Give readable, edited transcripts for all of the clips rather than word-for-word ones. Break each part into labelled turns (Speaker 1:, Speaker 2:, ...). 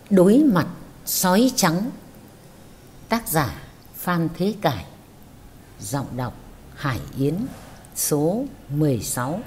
Speaker 1: Đối mặt sói trắng. Tác giả Phan Thế Cải. Giọng đọc Hải Yến. Số 16.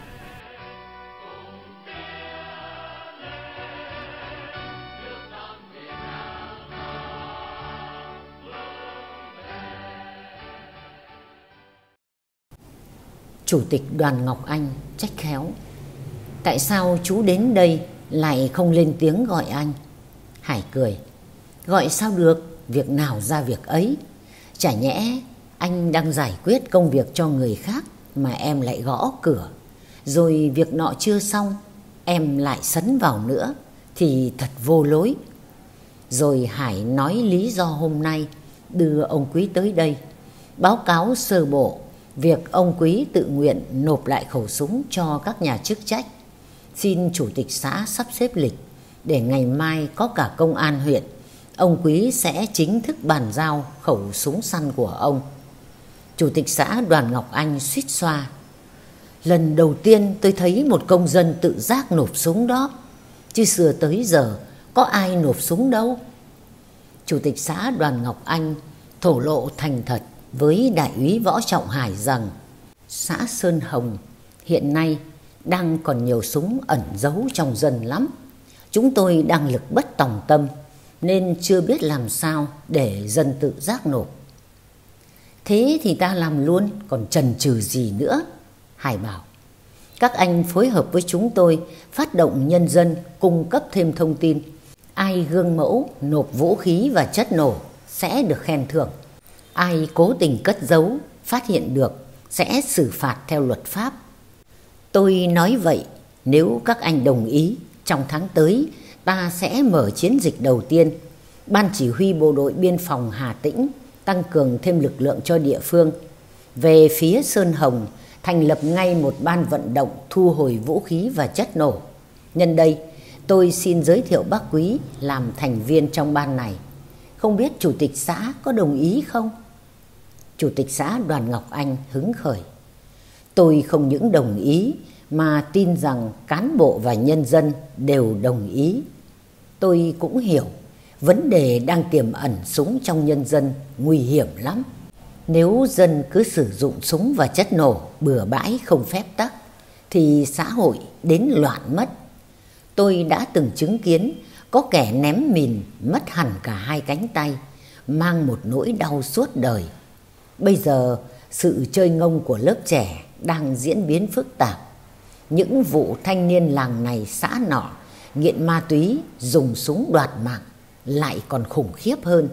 Speaker 1: Chủ tịch Đoàn Ngọc Anh trách khéo: tại sao chú đến đây lại không lên tiếng gọi anh? Hải cười: gọi sao được, việc nào ra việc ấy. Chả nhẽ anh đang giải quyết công việc cho người khác mà em lại gõ cửa, rồi việc nọ chưa xong em lại sấn vào nữa thì thật vô lối. Rồi Hải nói lý do hôm nay đưa ông Quý tới đây, báo cáo sơ bộ việc ông Quý tự nguyện nộp lại khẩu súng cho các nhà chức trách. Xin chủ tịch xã sắp xếp lịch để ngày mai có cả công an huyện, ông Quý sẽ chính thức bàn giao khẩu súng săn của ông. Chủ tịch xã Đoàn Ngọc Anh suýt xoa: lần đầu tiên tôi thấy một công dân tự giác nộp súng đó, chứ xưa tới giờ có ai nộp súng đâu. Chủ tịch xã Đoàn Ngọc Anh thổ lộ thành thật với đại úy Võ Trọng Hải rằng xã Sơn Hồng hiện nay đang còn nhiều súng ẩn giấu trong dân lắm. Chúng tôi đang lực bất tòng tâm nên chưa biết làm sao để dân tự giác nộp. Thế thì ta làm luôn, còn chần chừ gì nữa? Hải bảo: các anh phối hợp với chúng tôi phát động nhân dân cung cấp thêm thông tin. Ai gương mẫu nộp vũ khí và chất nổ sẽ được khen thưởng. Ai cố tình cất giấu, phát hiện được sẽ xử phạt theo luật pháp. Tôi nói vậy, nếu các anh đồng ý, trong tháng tới ta sẽ mở chiến dịch đầu tiên. Ban chỉ huy bộ đội biên phòng Hà Tĩnh tăng cường thêm lực lượng cho địa phương. Về phía Sơn Hồng, thành lập ngay một ban vận động thu hồi vũ khí và chất nổ. Nhân đây, tôi xin giới thiệu bác Quý làm thành viên trong ban này. Không biết chủ tịch xã có đồng ý không? Chủ tịch xã Đoàn Ngọc Anh hứng khởi: tôi không những đồng ý mà tin rằng cán bộ và nhân dân đều đồng ý. Tôi cũng hiểu vấn đề đang tiềm ẩn súng trong nhân dân nguy hiểm lắm. Nếu dân cứ sử dụng súng và chất nổ bừa bãi không phép tắc thì xã hội đến loạn mất. Tôi đã từng chứng kiến có kẻ ném mìn mất hẳn cả hai cánh tay, mang một nỗi đau suốt đời. Bây giờ sự chơi ngông của lớp trẻ đang diễn biến phức tạp. Những vụ thanh niên làng này xã nọ nghiện ma túy dùng súng đoạt mạng lại còn khủng khiếp hơn.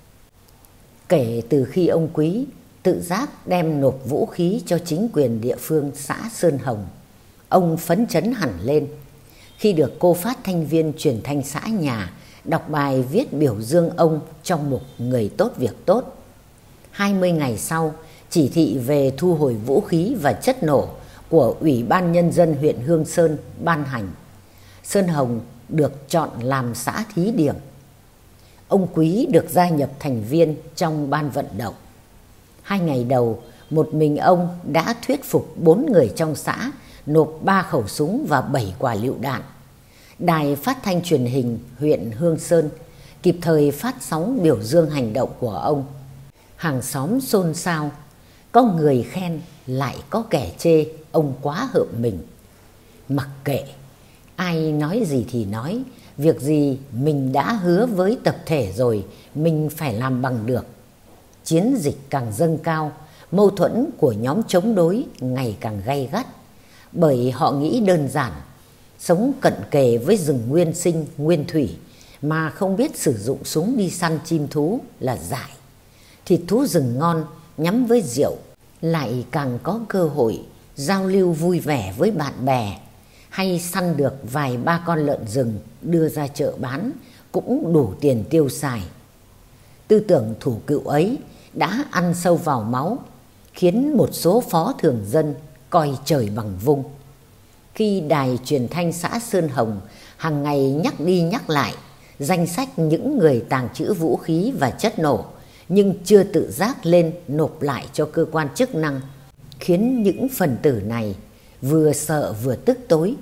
Speaker 1: Kể từ khi ông Quý tự giác đem nộp vũ khí cho chính quyền địa phương xã Sơn Hồng, ông phấn chấn hẳn lên. Khi được cô phát thanh viên truyền thanh xã nhà đọc bài viết biểu dương ông trong mục Người tốt việc tốt. 20 ngày sau, chỉ thị về thu hồi vũ khí và chất nổ của Ủy ban Nhân dân huyện Hương Sơn ban hành. Sơn Hồng được chọn làm xã thí điểm. Ông Quý được gia nhập thành viên trong ban vận động. 2 ngày đầu, một mình ông đã thuyết phục 4 người trong xã nộp 3 khẩu súng và 7 quả lựu đạn. Đài phát thanh truyền hình huyện Hương Sơn kịp thời phát sóng biểu dương hành động của ông. Hàng xóm xôn xao, có người khen lại có kẻ chê ông quá hợm mình. Mặc kệ, ai nói gì thì nói, việc gì mình đã hứa với tập thể rồi, mình phải làm bằng được. Chiến dịch càng dâng cao, mâu thuẫn của nhóm chống đối ngày càng gay gắt, bởi họ nghĩ đơn giản, sống cận kề với rừng nguyên sinh, nguyên thủy mà không biết sử dụng súng đi săn chim thú là dại. Thịt thú rừng ngon nhắm với rượu, lại càng có cơ hội giao lưu vui vẻ với bạn bè, hay săn được vài ba con lợn rừng đưa ra chợ bán cũng đủ tiền tiêu xài. Tư tưởng thủ cựu ấy đã ăn sâu vào máu, khiến một số phó thường dân coi trời bằng vung. Khi đài truyền thanh xã Sơn Hồng hàng ngày nhắc đi nhắc lại danh sách những người tàng trữ vũ khí và chất nổ nhưng chưa tự giác lên nộp lại cho cơ quan chức năng, khiến những phần tử này vừa sợ vừa tức tối,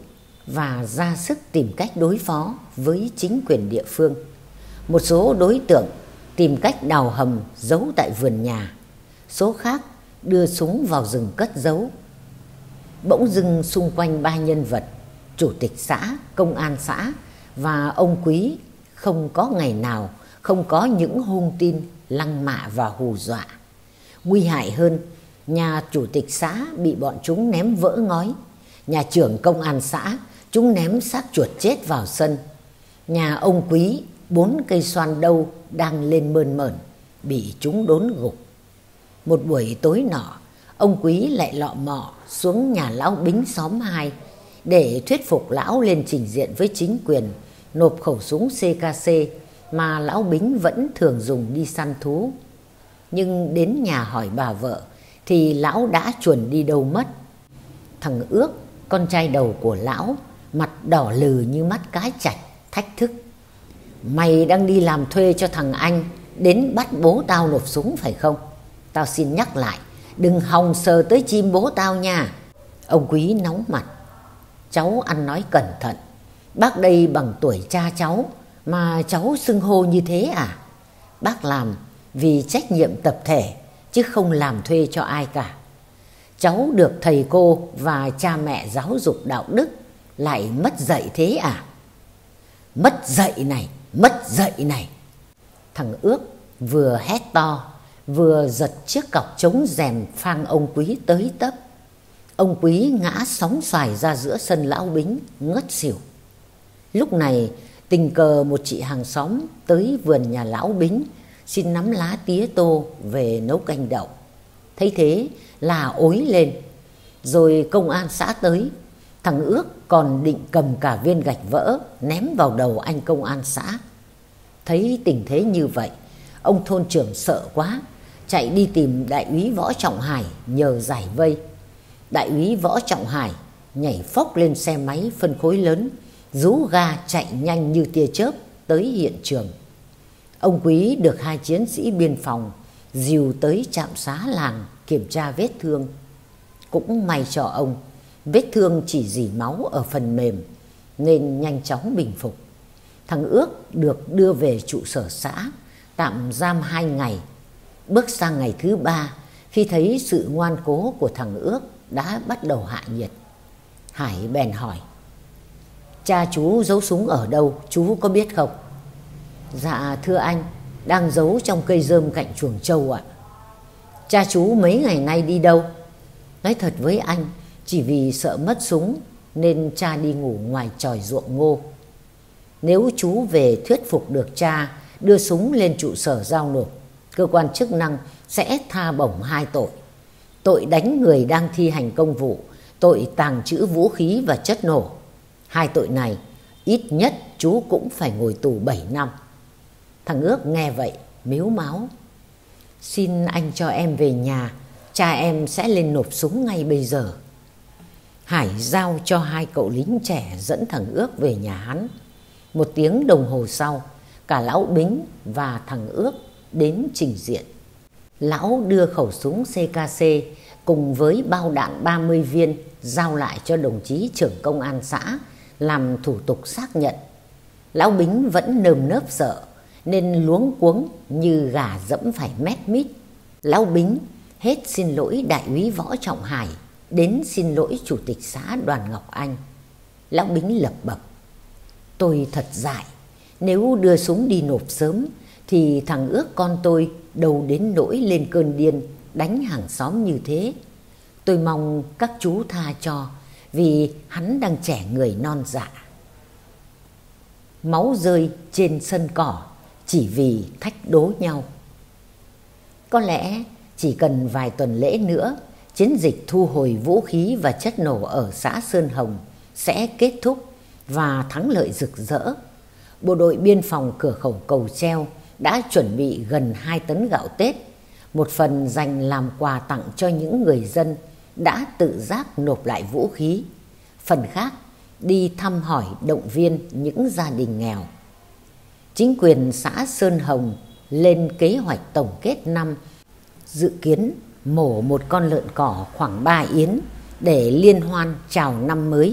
Speaker 1: và ra sức tìm cách đối phó với chính quyền địa phương. Một số đối tượng tìm cách đào hầm giấu tại vườn nhà, số khác đưa súng vào rừng cất giấu. Bỗng dưng xung quanh ba nhân vật, chủ tịch xã, công an xã và ông Quý, không có ngày nào không có những hung tin lăng mạ và hù dọa. Nguy hại hơn, nhà chủ tịch xã bị bọn chúng ném vỡ ngói, nhà trưởng công an xã chúng ném xác chuột chết vào sân, nhà ông Quý 4 cây xoan đâu đang lên mơn mởn bị chúng đốn gục. Một buổi tối nọ, ông Quý lại lọ mọ xuống nhà lão Bính xóm 2 để thuyết phục lão lên trình diện với chính quyền nộp khẩu súng CKC mà lão Bính vẫn thường dùng đi săn thú. Nhưng đến nhà hỏi bà vợ thì lão đã chuồn đi đâu mất. Thằng Ước, con trai đầu của lão, mặt đỏ lừ như mắt cá chạch, thách thức: "Mày đang đi làm thuê cho thằng Anh đến bắt bố tao nộp súng phải không? Tao xin nhắc lại, đừng hòng sờ tới chim bố tao nha." Ông Quý nóng mặt: "Cháu ăn nói cẩn thận, bác đây bằng tuổi cha cháu mà cháu xưng hô như thế à? Bác làm vì trách nhiệm tập thể chứ không làm thuê cho ai cả. Cháu được thầy cô và cha mẹ giáo dục đạo đức lại mất dạy thế à?" Mất dạy này. Thằng Ước vừa hét to vừa giật chiếc cọc chống rèm phang ông Quý tới tấp. Ông Quý ngã sóng xoài ra giữa sân lão Bính, ngất xỉu. Lúc này tình cờ một chị hàng xóm tới vườn nhà lão Bính xin nắm lá tía tô về nấu canh đậu. Thấy thế là ối lên. Rồi công an xã tới, thằng Ước còn định cầm cả viên gạch vỡ ném vào đầu anh công an xã. Thấy tình thế như vậy, ông thôn trưởng sợ quá, chạy đi tìm đại úy Võ Trọng Hải nhờ giải vây. Đại úy Võ Trọng Hải nhảy phốc lên xe máy phân khối lớn, rú ga chạy nhanh như tia chớp tới hiện trường. Ông Quý được 2 chiến sĩ biên phòng dìu tới trạm xá làng kiểm tra vết thương. Cũng may cho ông, vết thương chỉ rỉ máu ở phần mềm nên nhanh chóng bình phục. Thằng Ước được đưa về trụ sở xã tạm giam 2 ngày. Bước sang ngày thứ 3, khi thấy sự ngoan cố của thằng Ước đã bắt đầu hạ nhiệt, Hải bèn hỏi: "Cha chú giấu súng ở đâu, chú có biết không?" "Dạ thưa anh, đang giấu trong cây rơm cạnh chuồng trâu ạ." "Cha chú mấy ngày nay đi đâu?" "Nói thật với anh, chỉ vì sợ mất súng nên cha đi ngủ ngoài chòi ruộng ngô." "Nếu chú về thuyết phục được cha đưa súng lên trụ sở giao nộp, cơ quan chức năng sẽ tha bổng 2 tội: tội đánh người đang thi hành công vụ, tội tàng trữ vũ khí và chất nổ. 2 tội này ít nhất chú cũng phải ngồi tù 7 năm. Thằng Ước nghe vậy mếu máo: "Xin anh cho em về nhà, cha em sẽ lên nộp súng ngay bây giờ." Hải giao cho 2 cậu lính trẻ dẫn thằng Ước về nhà hắn. 1 tiếng đồng hồ sau, cả lão Bính và thằng Ước đến trình diện. Lão đưa khẩu súng CKC cùng với bao đạn 30 viên giao lại cho đồng chí trưởng công an xã làm thủ tục xác nhận. Lão Bính vẫn nơm nớp sợ nên luống cuống như gà dẫm phải mét mít. Lão Bính hết xin lỗi đại úy Võ Trọng Hải đến xin lỗi chủ tịch xã Đoàn Ngọc Anh. Lão Bính lẩm bẩm: "Tôi thật dại, nếu đưa súng đi nộp sớm thì thằng Ước con tôi đâu đến nỗi lên cơn điên đánh hàng xóm như thế. Tôi mong các chú tha cho, vì hắn đang trẻ người non dạ." Máu rơi trên sân cỏ chỉ vì thách đố nhau. Có lẽ chỉ cần vài tuần lễ nữa, chiến dịch thu hồi vũ khí và chất nổ ở xã Sơn Hồng sẽ kết thúc và thắng lợi rực rỡ. Bộ đội biên phòng cửa khẩu Cầu Treo đã chuẩn bị gần 2 tấn gạo Tết, một phần dành làm quà tặng cho những người dân đã tự giác nộp lại vũ khí, phần khác đi thăm hỏi động viên những gia đình nghèo. Chính quyền xã Sơn Hồng lên kế hoạch tổng kết năm, dự kiến mổ một con lợn cỏ khoảng 3 yến để liên hoan chào năm mới,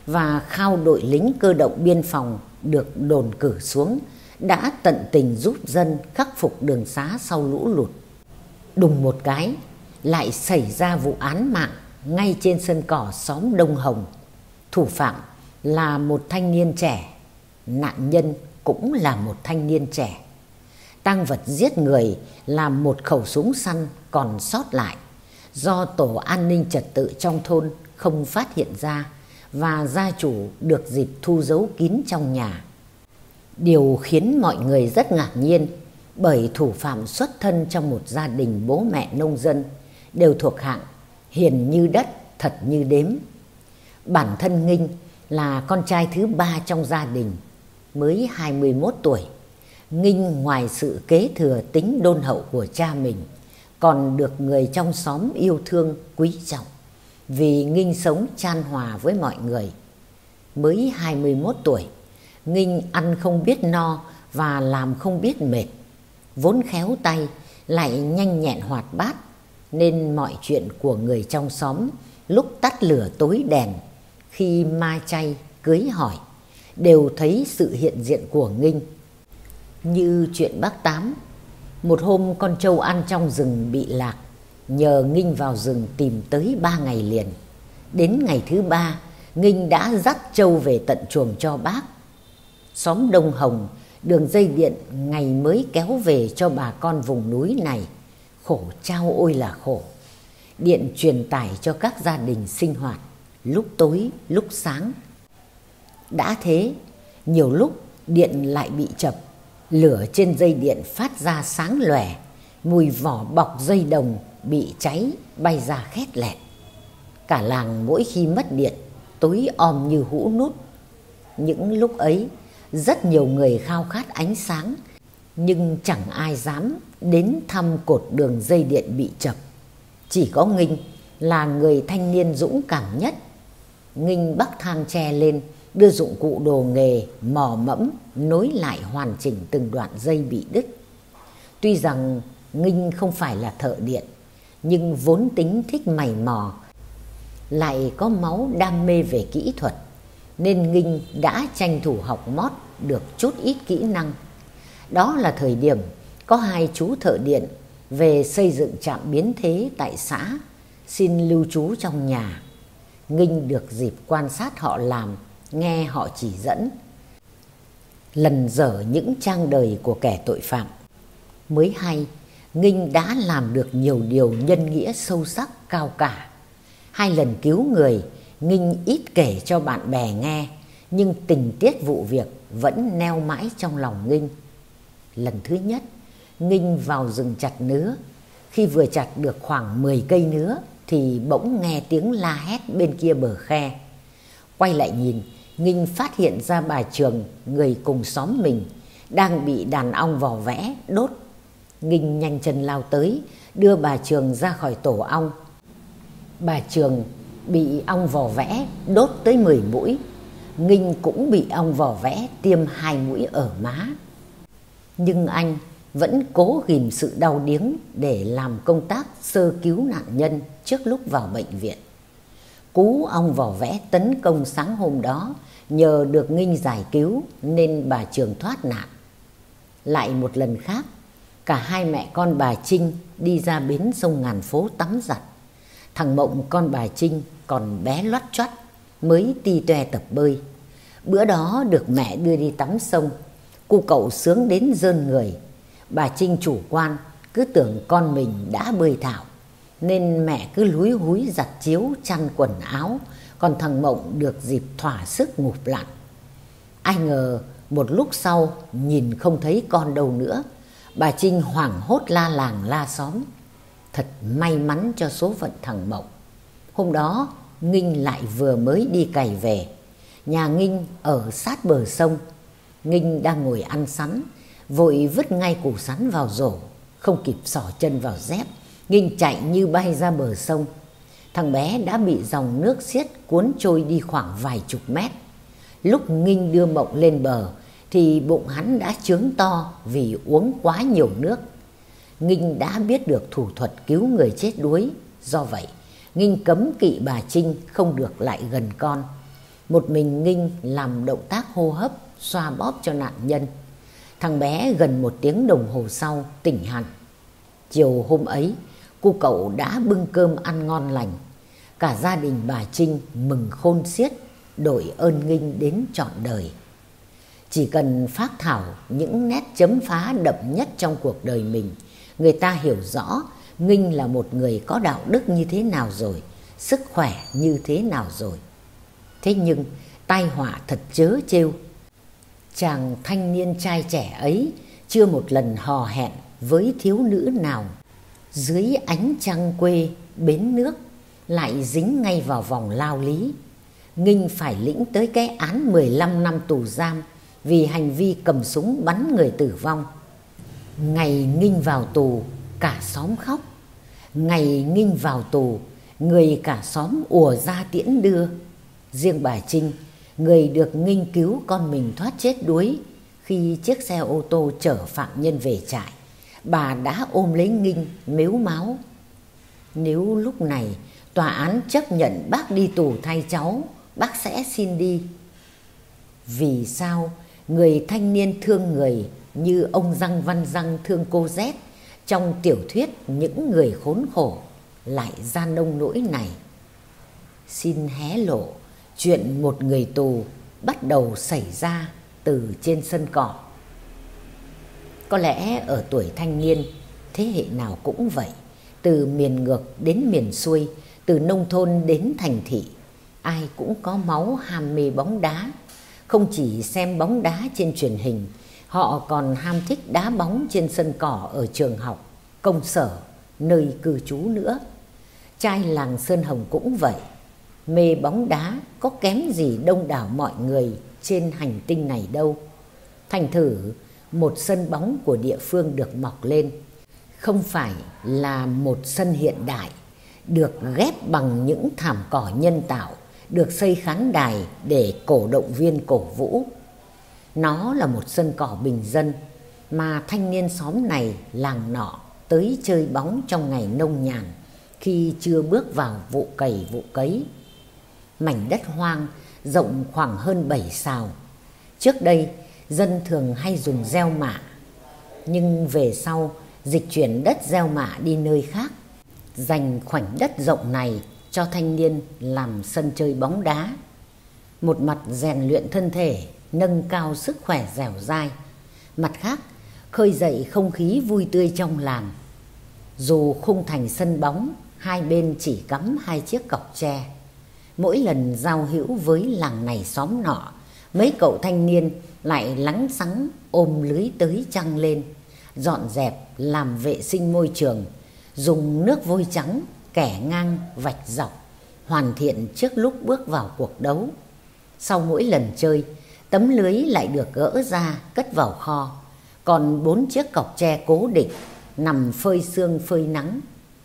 Speaker 1: và Khao đội lính cơ động biên phòng được đồn cử xuống đã tận tình giúp dân khắc phục đường xá sau lũ lụt. Đùng một cái lại xảy ra vụ án mạng ngay trên sân cỏ xóm Đông Hồng. Thủ phạm là một thanh niên trẻ, nạn nhân cũng là một thanh niên trẻ. Tang vật giết người là một khẩu súng săn còn sót lại do tổ an ninh trật tự trong thôn không phát hiện ra, và gia chủ được dịp thu giấu kín trong nhà. Điều khiến mọi người rất ngạc nhiên, bởi thủ phạm xuất thân trong một gia đình bố mẹ nông dân, đều thuộc hạng hiền như đất, thật như đếm. Bản thân Nghinh là con trai thứ ba trong gia đình, mới 21 tuổi. Nghinh ngoài sự kế thừa tính đôn hậu của cha mình, còn được người trong xóm yêu thương quý trọng, vì Nghinh sống chan hòa với mọi người. Mới 21 tuổi, Nghinh ăn không biết no và làm không biết mệt. Vốn khéo tay lại nhanh nhẹn hoạt bát, nên mọi chuyện của người trong xóm lúc tắt lửa tối đèn, khi ma chay cưới hỏi, đều thấy sự hiện diện của Nghinh. Như chuyện bác Tám, một hôm con trâu ăn trong rừng bị lạc, nhờ Nghinh vào rừng tìm tới 3 ngày liền. Đến ngày thứ 3, Nghinh đã dắt trâu về tận chuồng cho bác. Xóm Đông Hồng, đường dây điện ngày mới kéo về cho bà con vùng núi này. Khổ chao ôi là khổ. Điện truyền tải cho các gia đình sinh hoạt, lúc tối lúc sáng. Đã thế, nhiều lúc điện lại bị chập, lửa trên dây điện phát ra sáng lòe, mùi vỏ bọc dây đồng bị cháy bay ra khét lẹt. Cả làng mỗi khi mất điện, tối om như hũ nút. Những lúc ấy, rất nhiều người khao khát ánh sáng, nhưng chẳng ai dám đến thăm cột đường dây điện bị chập. Chỉ có Nghinh là người thanh niên dũng cảm nhất. Nghinh bắc thang tre lên, đưa dụng cụ đồ nghề mò mẫm nối lại hoàn chỉnh từng đoạn dây bị đứt. Tuy rằng Nghinh không phải là thợ điện, nhưng vốn tính thích mày mò, lại có máu đam mê về kỹ thuật, nên Nghinh đã tranh thủ học mót được chút ít kỹ năng. Đó là thời điểm có 2 chú thợ điện về xây dựng trạm biến thế tại xã, xin lưu trú trong nhà. Nghinh được dịp quan sát họ làm, nghe họ chỉ dẫn, lần dở những trang đời của kẻ tội phạm. Mới hay, Nghinh đã làm được nhiều điều nhân nghĩa sâu sắc cao cả. 2 lần cứu người, Nghinh ít kể cho bạn bè nghe, nhưng tình tiết vụ việc vẫn neo mãi trong lòng Nghinh. Lần thứ nhất, Nghinh vào rừng chặt nứa. Khi vừa chặt được khoảng 10 cây nứa thì bỗng nghe tiếng la hét bên kia bờ khe. Quay lại nhìn, Nghinh phát hiện ra bà Trường, người cùng xóm mình, đang bị đàn ong vò vẽ đốt. Nghinh nhanh chân lao tới, đưa bà Trường ra khỏi tổ ong. Bà Trường bị ong vò vẽ đốt tới 10 mũi. Nghinh cũng bị ong vò vẽ tiêm 2 mũi ở má. Nhưng anh vẫn cố ghìm sự đau điếng để làm công tác sơ cứu nạn nhân trước lúc vào bệnh viện. Cú ong vò vẽ tấn công sáng hôm đó nhờ được Nghinh giải cứu nên bà Trường thoát nạn. Lại một lần khác, cả 2 mẹ con bà Trinh đi ra bến sông Ngàn Phố tắm giặt. Thằng Mộng con bà Trinh còn bé loắt choắt, mới ti toe tập bơi. Bữa đó được mẹ đưa đi tắm sông, cu cậu sướng đến rơn người. Bà Trinh chủ quan, cứ tưởng con mình đã bơi thạo, nên mẹ cứ lúi húi giặt chiếu chăn quần áo, còn thằng Mộng được dịp thỏa sức ngụp lặn. Ai ngờ một lúc sau nhìn không thấy con đâu nữa, bà Trinh hoảng hốt la làng la xóm. Thật may mắn cho số phận thằng Mộng. Hôm đó Nghinh lại vừa mới đi cày về. Nhà Nghinh ở sát bờ sông. Nghinh đang ngồi ăn sắn, vội vứt ngay củ sắn vào rổ, không kịp xỏ chân vào dép. Nghinh chạy như bay ra bờ sông. Thằng bé đã bị dòng nước xiết cuốn trôi đi khoảng vài chục mét. Lúc Nghinh đưa Mộng lên bờ thì bụng hắn đã chướng to vì uống quá nhiều nước. Nghinh đã biết được thủ thuật cứu người chết đuối. Do vậy Nghinh cấm kỵ bà Trinh không được lại gần con. Một mình Nghinh làm động tác hô hấp, xoa bóp cho nạn nhân. Thằng bé gần 1 tiếng đồng hồ sau tỉnh hẳn. Chiều hôm ấy, cô cậu đã bưng cơm ăn ngon lành. Cả gia đình bà Trinh mừng khôn xiết, đội ơn Nghinh đến trọn đời. Chỉ cần phác thảo những nét chấm phá đậm nhất trong cuộc đời mình, người ta hiểu rõ Nghinh là một người có đạo đức như thế nào rồi, sức khỏe như thế nào rồi. Thế nhưng tai họa thật trớ trêu. Chàng thanh niên trai trẻ ấy chưa một lần hò hẹn với thiếu nữ nào. Dưới ánh trăng quê bến nước lại dính ngay vào vòng lao lý. Nghinh phải lĩnh tới cái án 15 năm tù giam vì hành vi cầm súng bắn người tử vong. Ngày Nghinh vào tù, cả xóm khóc. Ngày Nghinh vào tù, người cả xóm ùa ra tiễn đưa. Riêng bà Trinh, người được Nghinh cứu con mình thoát chết đuối khi chiếc xe ô tô chở phạm nhân về trại, bà đã ôm lấy Nghinh mếu máo. Nếu lúc này tòa án chấp nhận bác đi tù thay cháu, bác sẽ xin đi. Vì sao người thanh niên thương người như ông Giang Văn Giang thương cô Z trong tiểu thuyết Những Người Khốn Khổ lại ra nông nỗi này? Xin hé lộ chuyện một người tù bắt đầu xảy ra từ trên sân cỏ. Có lẽ ở tuổi thanh niên, thế hệ nào cũng vậy, từ miền ngược đến miền xuôi, từ nông thôn đến thành thị, ai cũng có máu ham mê bóng đá. Không chỉ xem bóng đá trên truyền hình, họ còn ham thích đá bóng trên sân cỏ ở trường học, công sở, nơi cư trú nữa. Trai làng Sơn Hồng cũng vậy, mê bóng đá có kém gì đông đảo mọi người trên hành tinh này đâu. Thành thử một sân bóng của địa phương được mọc lên, không phải là một sân hiện đại, được ghép bằng những thảm cỏ nhân tạo, được xây khán đài để cổ động viên cổ vũ. Nó là một sân cỏ bình dân mà thanh niên xóm này làng nọ tới chơi bóng trong ngày nông nhàn, khi chưa bước vào vụ cày vụ cấy. Mảnh đất hoang rộng khoảng hơn 7 sào. Trước đây dân thường hay dùng gieo mạ, nhưng về sau dịch chuyển đất gieo mạ đi nơi khác, dành khoảnh đất rộng này cho thanh niên làm sân chơi bóng đá. Một mặt rèn luyện thân thể, nâng cao sức khỏe dẻo dai, mặt khác khơi dậy không khí vui tươi trong làng. Dù khung thành sân bóng, hai bên chỉ cắm 2 chiếc cọc tre. Mỗi lần giao hữu với làng này xóm nọ, mấy cậu thanh niên lại lắng sắng ôm lưới tới trăng lên, dọn dẹp làm vệ sinh môi trường, dùng nước vôi trắng kẻ ngang vạch dọc, hoàn thiện trước lúc bước vào cuộc đấu. Sau mỗi lần chơi, tấm lưới lại được gỡ ra cất vào kho, còn 4 chiếc cọc tre cố định nằm phơi sương phơi nắng.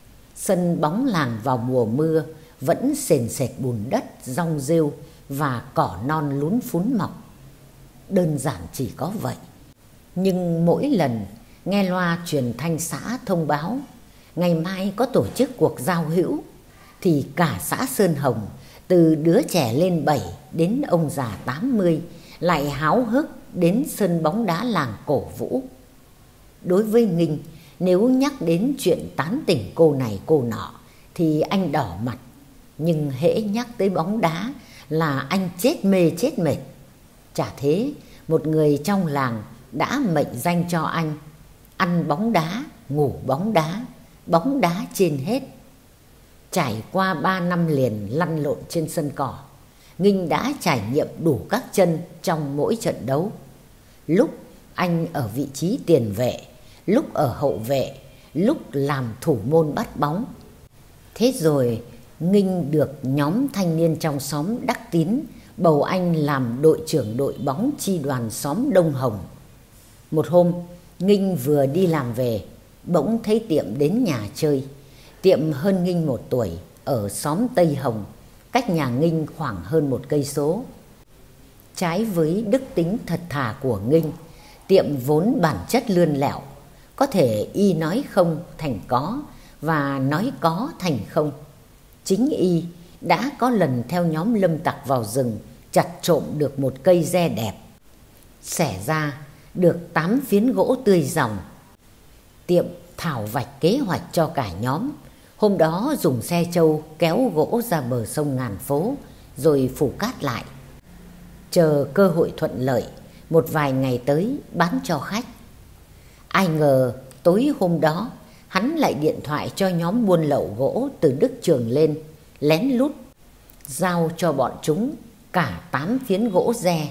Speaker 1: Sân bóng làng vào mùa mưa vẫn sền sệt bùn đất, rong rêu và cỏ non lún phún mọc. Đơn giản chỉ có vậy. Nhưng mỗi lần nghe loa truyền thanh xã thông báo ngày mai có tổ chức cuộc giao hữu, thì cả xã Sơn Hồng, từ đứa trẻ lên 7 đến ông già 80, lại háo hức đến sân bóng đá làng cổ vũ. Đối với Nghinh, nếu nhắc đến chuyện tán tỉnh cô này cô nọ thì anh đỏ mặt, nhưng hễ nhắc tới bóng đá là anh chết mê chết mệt. Chả thế, một người trong làng đã mệnh danh cho anh: ăn bóng đá, ngủ bóng đá trên hết. Trải qua 3 năm liền lăn lộn trên sân cỏ, Nghinh đã trải nghiệm đủ các chân trong mỗi trận đấu. Lúc anh ở vị trí tiền vệ, lúc ở hậu vệ, lúc làm thủ môn bắt bóng. Thế rồi Nghinh được nhóm thanh niên trong xóm Đắc Tín bầu anh làm đội trưởng đội bóng chi đoàn xóm Đông Hồng. Một hôm, Nghinh vừa đi làm về, bỗng thấy Tiệm đến nhà chơi. Tiệm hơn Nghinh 1 tuổi, ở xóm Tây Hồng, cách nhà Nghinh khoảng hơn 1 cây số. Trái với đức tính thật thà của Nghinh, Tiệm vốn bản chất lươn lẹo, có thể y nói không thành có và nói có thành không. Chính y đã có lần theo nhóm lâm tặc vào rừng chặt trộm được một cây re đẹp, xẻ ra được 8 phiến gỗ tươi ròng. Tiệm thảo vạch kế hoạch cho cả nhóm. Hôm đó dùng xe trâu kéo gỗ ra bờ sông Ngàn Phố rồi phủ cát lại, chờ cơ hội thuận lợi một vài ngày tới bán cho khách. Ai ngờ tối hôm đó hắn lại điện thoại cho nhóm buôn lậu gỗ từ Đức Trường lên, lén lút giao cho bọn chúng cả 8 phiến gỗ re,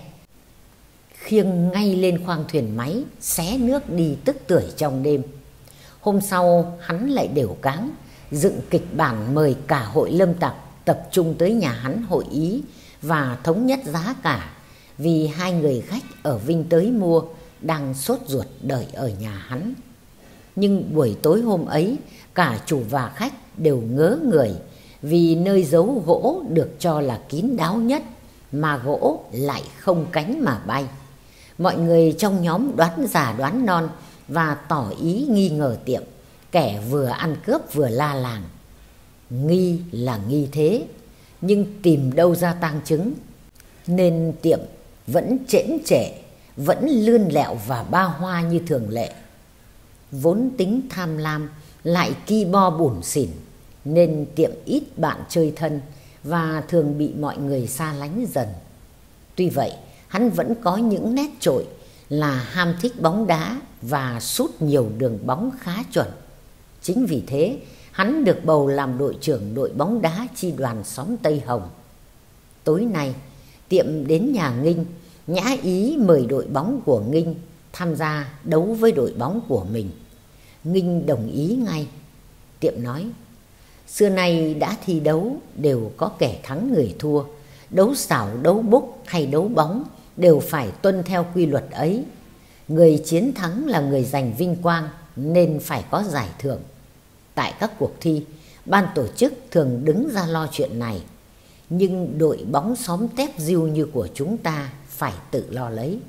Speaker 1: khiêng ngay lên khoang thuyền máy xé nước đi tức tưởi trong đêm. Hôm sau hắn lại đều cáng dựng kịch bản mời cả hội lâm tặc tập trung tới nhà hắn hội ý và thống nhất giá cả, vì 2 người khách ở Vinh tới mua đang sốt ruột đợi ở nhà hắn. Nhưng buổi tối hôm ấy cả chủ và khách đều ngớ người, vì nơi giấu gỗ được cho là kín đáo nhất mà gỗ lại không cánh mà bay. Mọi người trong nhóm đoán già đoán non và tỏ ý nghi ngờ tiệm, kẻ vừa ăn cướp vừa la làng. Nghi là nghi thế, nhưng tìm đâu ra tang chứng, nên tiệm vẫn chễm trệ, vẫn lươn lẹo và ba hoa như thường lệ. Vốn tính tham lam lại ki bo bủn xỉn, nên tiệm ít bạn chơi thân và thường bị mọi người xa lánh dần. Tuy vậy hắn vẫn có những nét trội là ham thích bóng đá và sút nhiều đường bóng khá chuẩn. Chính vì thế hắn được bầu làm đội trưởng đội bóng đá chi đoàn xóm Tây Hồng. Tối nay tiệm đến nhà Nghinh, nhã ý mời đội bóng của Nghinh tham gia đấu với đội bóng của mình. Nghinh đồng ý ngay. Tiệm nói: xưa nay đã thi đấu đều có kẻ thắng người thua, đấu xảo, đấu bốc hay đấu bóng đều phải tuân theo quy luật ấy. Người chiến thắng là người giành vinh quang nên phải có giải thưởng. Tại các cuộc thi, ban tổ chức thường đứng ra lo chuyện này, nhưng đội bóng xóm Tép Diêu như của chúng ta phải tự lo lấy.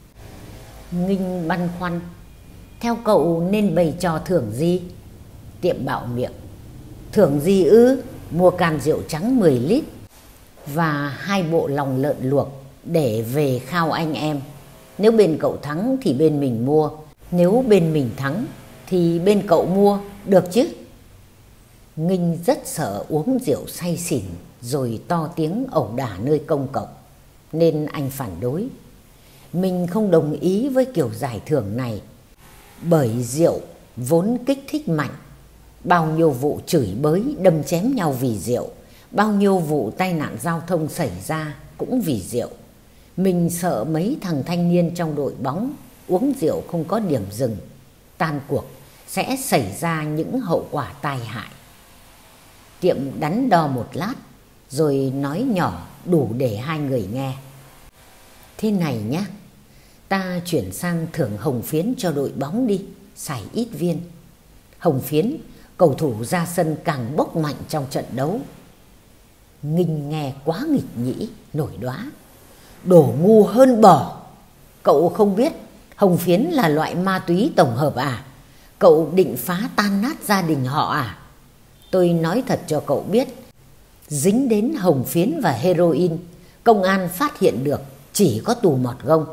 Speaker 1: Nghinh băn khoăn: theo cậu nên bày trò thưởng gì? Tiệm bạo miệng: thưởng gì ư? Mua can rượu trắng 10 lít và 2 bộ lòng lợn luộc để về khao anh em. Nếu bên cậu thắng thì bên mình mua, nếu bên mình thắng thì bên cậu mua, được chứ? Nghinh rất sợ uống rượu say xỉn rồi to tiếng ẩu đả nơi công cộng, nên anh phản đối. Mình không đồng ý với kiểu giải thưởng này, bởi rượu vốn kích thích mạnh. Bao nhiêu vụ chửi bới đâm chém nhau vì rượu, bao nhiêu vụ tai nạn giao thông xảy ra cũng vì rượu. Mình sợ mấy thằng thanh niên trong đội bóng uống rượu không có điểm dừng, tan cuộc sẽ xảy ra những hậu quả tai hại. Tiệm đắn đo một lát rồi nói nhỏ đủ để 2 người nghe: thế này nhá, ta chuyển sang thưởng hồng phiến cho đội bóng đi, xài ít viên. Hồng phiến, cầu thủ ra sân càng bốc mạnh trong trận đấu. Nghinh nghe quá nghịch nhĩ, nổi đoá: đồ ngu hơn bò. Cậu không biết hồng phiến là loại ma túy tổng hợp à? Cậu định phá tan nát gia đình họ à? Tôi nói thật cho cậu biết, dính đến hồng phiến và heroin, công an phát hiện được chỉ có tù mọt gông.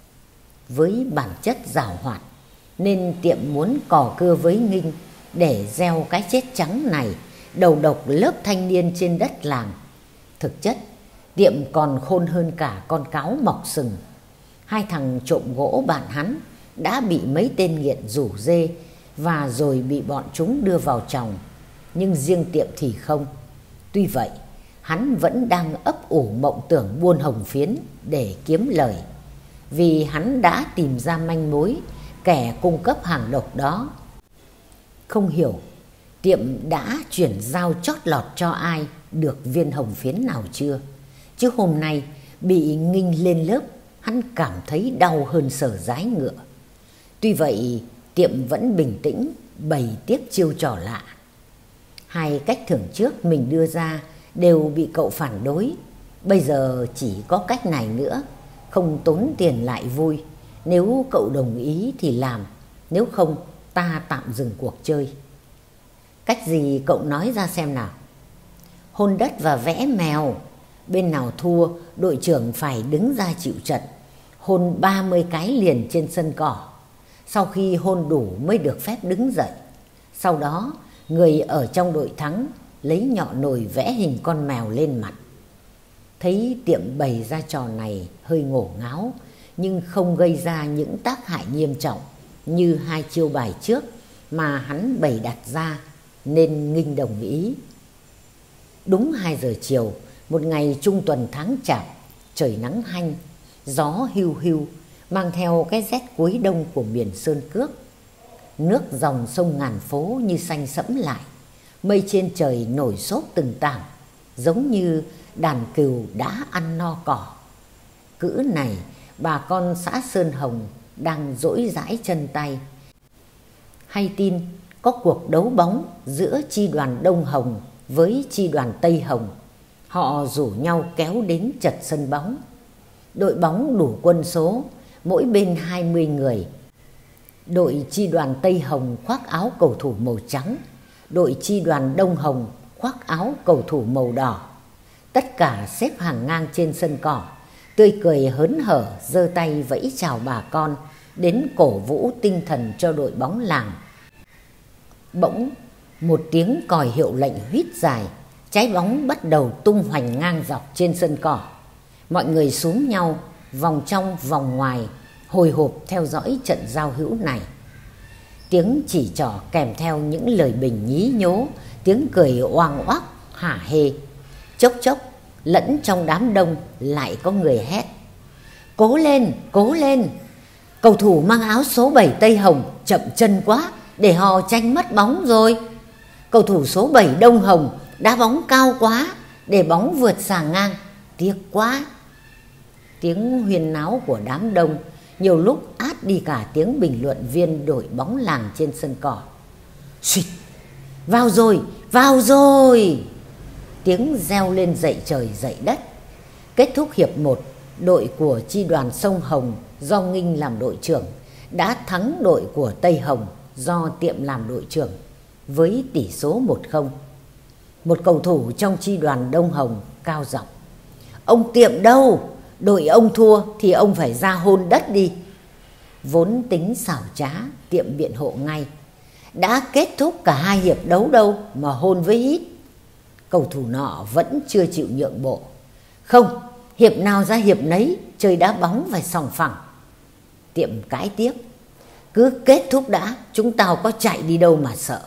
Speaker 1: Với bản chất giảo hoạt nên tiệm muốn cò cưa với Nghinh để gieo cái chết trắng này đầu độc lớp thanh niên trên đất làng. Thực chất tiệm còn khôn hơn cả con cáo mọc sừng. 2 thằng trộm gỗ bạn hắn đã bị mấy tên nghiện rủ rê và rồi bị bọn chúng đưa vào chòng, nhưng riêng tiệm thì không. Tuy vậy hắn vẫn đang ấp ủ mộng tưởng buôn hồng phiến để kiếm lời, vì hắn đã tìm ra manh mối kẻ cung cấp hàng độc đó. Không hiểu tiệm đã chuyển giao chót lọt cho ai được viên hồng phiến nào chưa, chứ hôm nay bị Nghinh lên lớp hắn cảm thấy đau hơn sờ dái ngựa. Tuy vậy tiệm vẫn bình tĩnh bày tiếp chiêu trò lạ. 2 cách thưởng trước mình đưa ra đều bị cậu phản đối, bây giờ chỉ có cách này nữa, không tốn tiền lại vui. Nếu cậu đồng ý thì làm, nếu không ta tạm dừng cuộc chơi. Cách gì cậu nói ra xem nào? Hôn đất và vẽ mèo. Bên nào thua, đội trưởng phải đứng ra chịu trận, hôn 30 cái liền trên sân cỏ. Sau khi hôn đủ mới được phép đứng dậy. Sau đó, người ở trong đội thắng lấy nhọ nồi vẽ hình con mèo lên mặt. Thấy Tiệm bày ra trò này hơi ngổ ngáo, nhưng không gây ra những tác hại nghiêm trọng như hai chiêu bài trước mà hắn bày đặt ra, nên Nghinh đồng ý. Đúng 2 giờ chiều, một ngày trung tuần tháng Chạp, trời nắng hanh, gió hiu hiu, mang theo cái rét cuối đông của miền Sơn Cước. Nước dòng sông ngàn phố như xanh sẫm lại, mây trên trời nổi xốp từng tảng, giống như đàn cừu đã ăn no cỏ. Cữ này, bà con xã Sơn Hồng đang dỗi dãi chân tay, hay tin có cuộc đấu bóng giữa chi đoàn Đông Hồng với chi đoàn Tây Hồng. Họ rủ nhau kéo đến chật sân bóng. Đội bóng đủ quân số, mỗi bên 20 người. Đội chi đoàn Tây Hồng khoác áo cầu thủ màu trắng, đội chi đoàn Đông Hồng khoác áo cầu thủ màu đỏ. Tất cả xếp hàng ngang trên sân cỏ, tươi cười hớn hở, giơ tay vẫy chào bà con, đến cổ vũ tinh thần cho đội bóng làng. Bỗng một tiếng còi hiệu lệnh huýt dài, trái bóng bắt đầu tung hoành ngang dọc trên sân cỏ. Mọi người xúm nhau, vòng trong vòng ngoài, hồi hộp theo dõi trận giao hữu này. Tiếng chỉ trỏ kèm theo những lời bình nhí nhố, tiếng cười oang oác hả hê. Chốc chốc lẫn trong đám đông lại có người hét: cố lên, cố lên! Cầu thủ mang áo số 7 Tây Hồng chậm chân quá, để họ tranh mất bóng rồi. Cầu thủ số 7 Đông Hồng đá bóng cao quá, để bóng vượt xà ngang, tiếc quá. Tiếng huyên náo của đám đông nhiều lúc át đi cả tiếng bình luận viên đội bóng làng trên sân cỏ. Suýt! Vào rồi, vào rồi! Tiếng reo lên dậy trời dậy đất. Kết thúc hiệp 1, đội của chi đoàn sông Hồng do Nghinh làm đội trưởng đã thắng đội của Tây Hồng do Tiệm làm đội trưởng với tỷ số 1-0. Một cầu thủ trong chi đoàn Đông Hồng cao giọng: ông Tiệm đâu? Đội ông thua thì ông phải ra hôn đất đi. Vốn tính xảo trá, Tiệm biện hộ ngay: đã kết thúc cả 2 hiệp đấu đâu mà hôn với hít. Cầu thủ nọ vẫn chưa chịu nhượng bộ: không, hiệp nào ra hiệp nấy, chơi đá bóng phải sòng phẳng. Tiệm cãi tiếp: cứ kết thúc đã, chúng tao có chạy đi đâu mà sợ.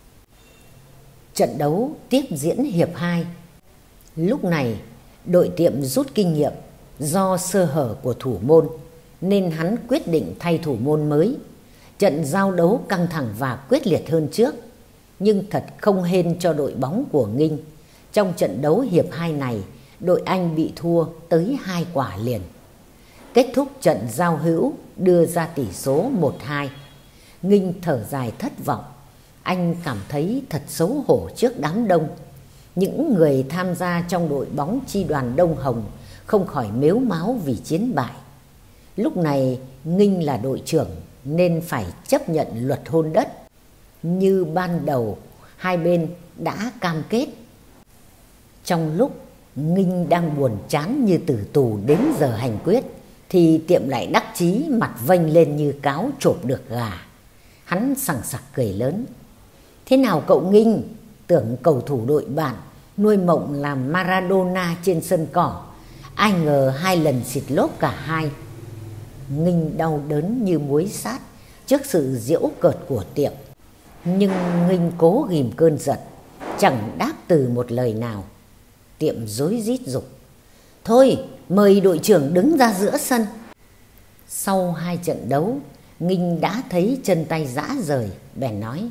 Speaker 1: Trận đấu tiếp diễn hiệp 2. Lúc này đội Tiệm rút kinh nghiệm do sơ hở của thủ môn, nên hắn quyết định thay thủ môn mới. Trận giao đấu căng thẳng và quyết liệt hơn trước, nhưng thật không hên cho đội bóng của Nghinh. Trong trận đấu hiệp 2 này, đội Anh bị thua tới 2 quả liền. Kết thúc trận giao hữu đưa ra tỷ số 1-2. Nghinh thở dài thất vọng. Anh cảm thấy thật xấu hổ trước đám đông. Những người tham gia trong đội bóng chi đoàn Đông Hồng không khỏi mếu máo vì chiến bại. Lúc này Nghinh là đội trưởng nên phải chấp nhận luật hôn đất như ban đầu hai bên đã cam kết. Trong lúc Nghinh đang buồn chán như tử tù đến giờ hành quyết, thì Tiệm lại đắc chí mặt vênh lên như cáo chộp được gà. Hắn sằng sặc cười lớn: thế nào cậu Nghinh? Tưởng cầu thủ đội bạn nuôi mộng làm Maradona trên sân cỏ, ai ngờ 2 lần xịt lốp cả hai. Nghinh đau đớn như muối sát trước sự giễu cợt của Tiệm, nhưng Nghinh cố ghìm cơn giận, chẳng đáp từ một lời nào. Tiệm rối rít giục: thôi, mời đội trưởng đứng ra giữa sân. Sau 2 trận đấu, Nghinh đã thấy chân tay rã rời, bèn nói: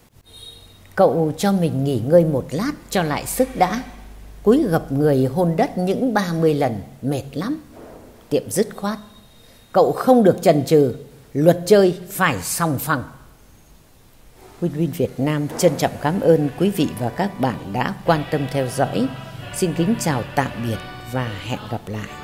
Speaker 1: cậu cho mình nghỉ ngơi một lát cho lại sức đã. Cúi gập người hôn đất những 30 lần, mệt lắm. Tiệm dứt khoát: cậu không được chần chừ, luật chơi phải sòng phẳng. Win Việt Nam trân trọng cảm ơn quý vị và các bạn đã quan tâm theo dõi. Xin kính chào tạm biệt và hẹn gặp lại.